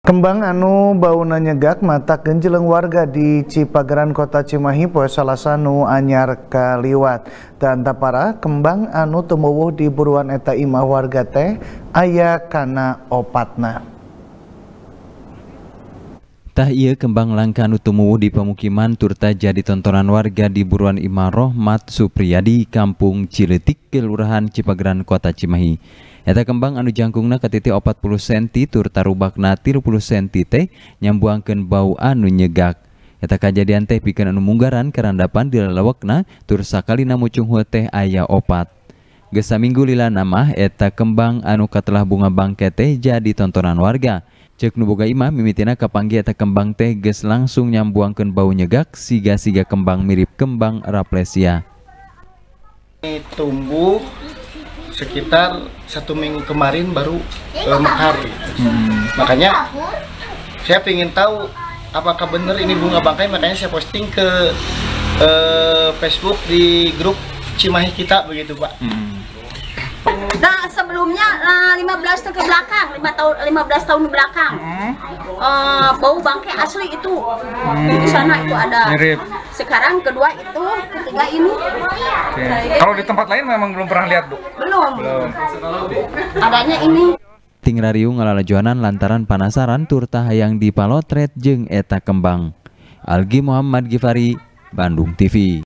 Kembang anu bauna nyegak mata genjeleng warga di Cipageran Kota Cimahi poe Salasa nu anyar kaliwat. Dan tapara kembang anu tumuwuh di buruan eta imah warga teh aya kana opatna. Tah ieu kembang langka anu tumuwuh di pemukiman turta jadi tontonan warga di buruan imah Rohmat Supriyadi Kampung Cileutik Kelurahan Cipageran Kota Cimahi. Eta kembang anu jangkungna katiti 40 cm turta rubakna 30 cm teh nyambuangkeun bau anu nyegak. Eta kajadian teh pikeun anu munggaran karandapan di lalawekna tur sakalina mucung heuh teh aya opat. Geus saminggu lila mah eta kembang anu katelah bunga bangke teh jadi tontonan warga. Ceuk nu boga imah mimitina kapanggih eta kembang teh geus langsung nyambuangkeun bau nyegak siga-siga kembang mirip kembang Rafflesia. Tumbuh sekitar 1 minggu kemarin baru mekar. Makanya saya ingin tahu apakah benar ini bunga bangkai, makanya saya posting ke Facebook di grup Cimahi kita begitu, Pak. Nah, sebelumnya 15 tahun ke belakang, 15 tahun ke belakang, bau bangkai asli itu di sana itu ada. Mirip. Sekarang kedua itu, ketiga ini. Kalau di tempat lain memang belum pernah lihat, Bu? Belum. Adanya ini. Ting rariu ngalalajoanan lantaran panasaran turta hayang dipalotret jeung eta kembang. Algi Muhammad Gifari, Bandung TV.